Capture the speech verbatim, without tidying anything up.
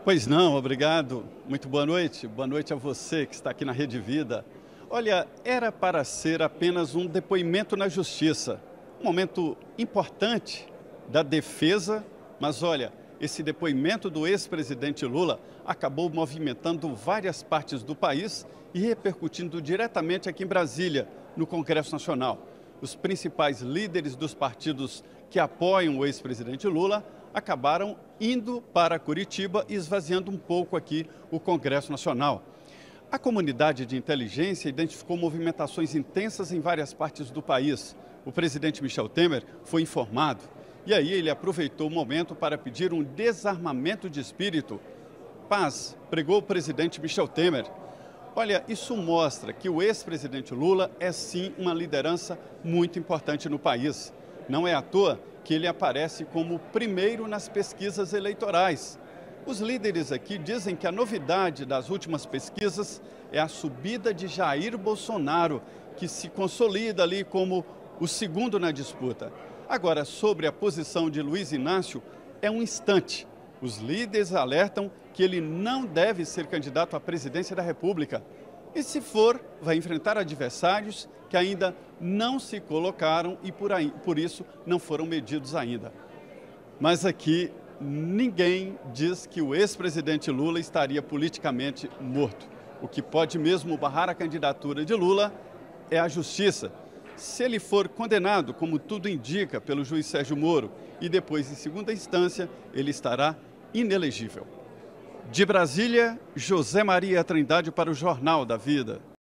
Pois não, obrigado. Muito boa noite. Boa noite a você que está aqui na Rede Vida. Olha, era para ser apenas um depoimento na justiça, um momento importante da defesa, mas olha, esse depoimento do ex-presidente Lula acabou movimentando várias partes do país e repercutindo diretamente aqui em Brasília, no Congresso Nacional. Os principais líderes dos partidos que apoiam o ex-presidente Lula acabaram indo para Curitiba e esvaziando um pouco aqui o Congresso Nacional. A comunidade de inteligência identificou movimentações intensas em várias partes do país. O presidente Michel Temer foi informado e aí ele aproveitou o momento para pedir um desarmamento de espírito. Paz, pregou o presidente Michel Temer. Olha, isso mostra que o ex-presidente Lula é sim uma liderança muito importante no país. Não é à toa que ele aparece como primeiro nas pesquisas eleitorais. Os líderes aqui dizem que a novidade das últimas pesquisas é a subida de Jair Bolsonaro, que se consolida ali como o segundo na disputa. Agora, sobre a posição de Luiz Inácio, é um instante. Os líderes alertam que ele não deve ser candidato à presidência da República. E se for, vai enfrentar adversários que ainda não se colocaram e por, aí, por isso não foram medidos ainda. Mas aqui ninguém diz que o ex-presidente Lula estaria politicamente morto. O que pode mesmo barrar a candidatura de Lula é a justiça. Se ele for condenado, como tudo indica, pelo juiz Sérgio Moro, e depois, em segunda instância, ele estará inelegível. De Brasília, José Maria Trindade para o Jornal da Vida.